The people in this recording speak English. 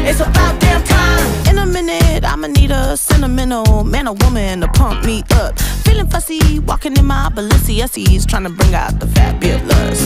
It's about damn time. In a minute, I'ma need a sentimental man or woman to pump me up. Feeling fussy, walking in my Balenciennes, trying to bring out the fabulous.